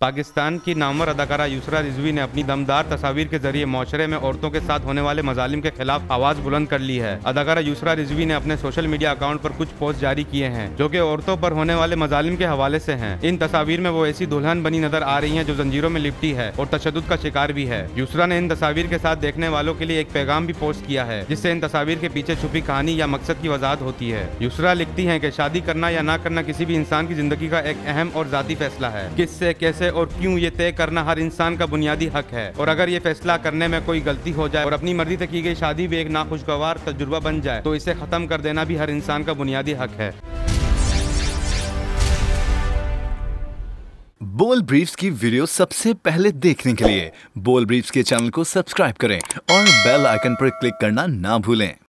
पाकिस्तान की नामवर अदाकारा युसरा रिजवी ने अपनी दमदार तस्वीर के जरिए माशरे में औरतों के साथ होने वाले मजालिम के खिलाफ आवाज बुलंद कर ली है। अदाकारा युसरा रिजवी ने अपने सोशल मीडिया अकाउंट पर कुछ पोस्ट जारी किए हैं जो कि औरतों पर होने वाले मजालिम के हवाले से हैं। इन तस्वीर में वो ऐसी दुल्हन बनी नजर आ रही हैं जो जंजीरों में लिपटी है और तशद्दुद का शिकार भी है। युसरा ने इन तस्वीर के साथ देखने वालों के लिए एक पैगाम भी पोस्ट किया है जिससे इन तस्वीर के पीछे छुपी कहानी या मकसद की वजाहत होती है। युसरा लिखती है कि शादी करना या ना करना किसी भी इंसान की जिंदगी का एक अहम और जाती फैसला है। किससे, कैसे और क्यों ये तय करना हर इंसान का बुनियादी हक है और अगर ये फैसला करने में कोई गलती हो जाए और अपनी मर्जी से की गई शादी भी एक नाखुशगवार तजुर्बा बन जाए तो इसे खत्म कर देना भी हर इंसान का बुनियादी हक है। बोल ब्रीफ्स की वीडियो सबसे पहले देखने के लिए बोल ब्रीफ्स के चैनल को सब्सक्राइब करें और बेल आइकन पर क्लिक करना ना भूलें।